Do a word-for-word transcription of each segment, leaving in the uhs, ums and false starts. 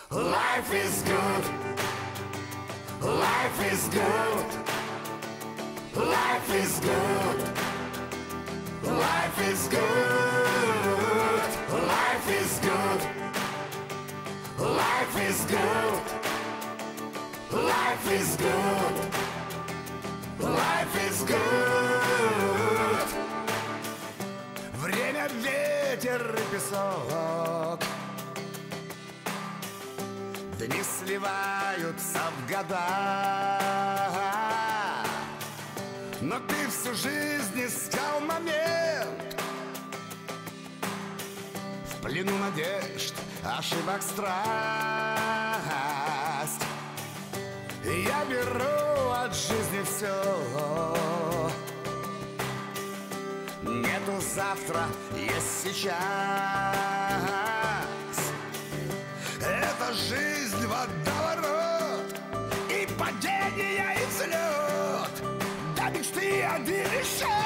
Life is good. Life is good. Life is good. Life is good. Life is good. Life is good. Life is good. Life is good. Время, ветер и песок. Дни сливаются в года, но ты всю жизнь искал момент в плену надежд, ошибок, страсть. Я беру от жизни все. Нету завтра, есть сейчас. Это жизнь, водоворот, и падение, и взлет. До мечты один лишь шаг.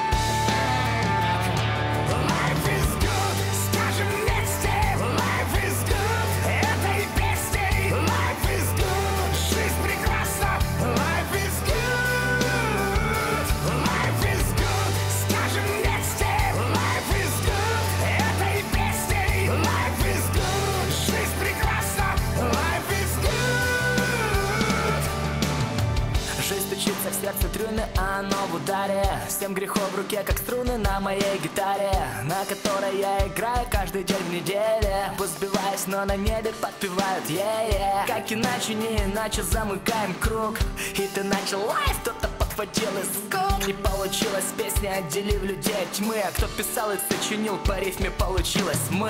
Life is good, скажем вместе. Life is good, этой песней. Life is good, жизнь прекрасна. Life is good, life is good, скажем вместе. Life is good, этой песней. Life is good, жизнь прекрасна. Life is good. Жизнь стучится в сердце трюны, а оно в ударе. Семь грехов в руке, как струны на моей гитаре, на которой я играю каждый день в неделе. Пусть сбиваюсь, но на небе подпевают yeah-yeah. Как иначе, не иначе замыкаем круг. И ты начал лайф, кто-то подхватил из скук. Не получилось песня, отделив людей от тьмы. А кто писал и сочинил, по рифме получилось мы.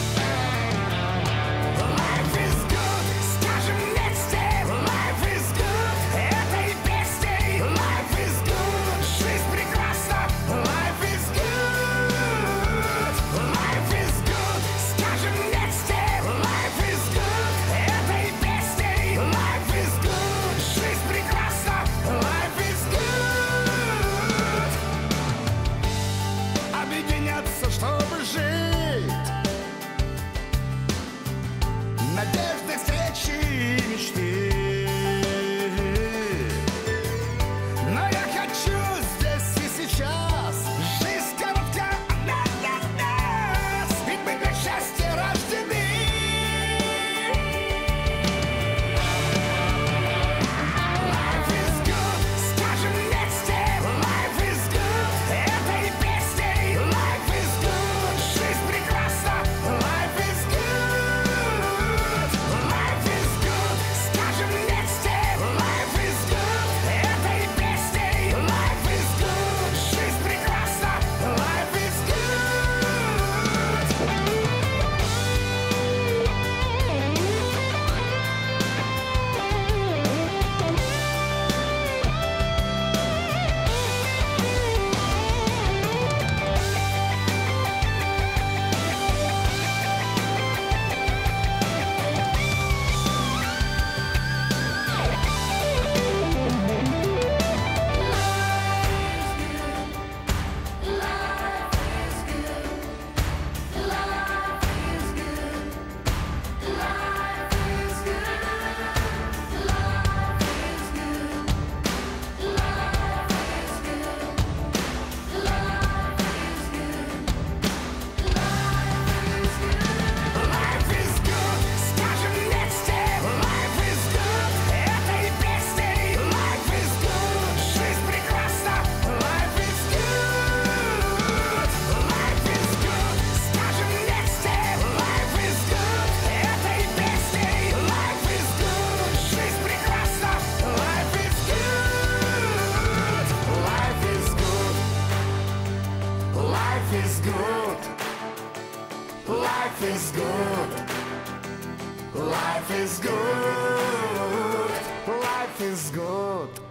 Life is good, скажем вместе. Life is good, этой песней. Life is good, жизнь прекрасна. Life is good, life is good, скажем вместе. Life is good, этой песней. Life is good, жизнь прекрасна. Life is good. Объединяться, чтобы жить. Надежды, встречи и мечты. Но я хочу здесь и сейчас. Жизнь коротка, она для нас. Ведь мы для счастья рождены. Life is good, скажем вместе. Life is good, этой песней. Life is good, жизнь прекрасна. Life is good. Life is good, скажем вместе. Life is good, этой песней. Life is good, жизнь прекрасна. Life is Life is good, скажем вместе. Life is good, этой песней. Life is good, жизнь прекрасна. Life is good, life is good, скажем вместе. Life is good, этой песней. Life is good, жизнь прекрасна. Life is good, life is good, life is good. Life is good. Life is good. Life is good.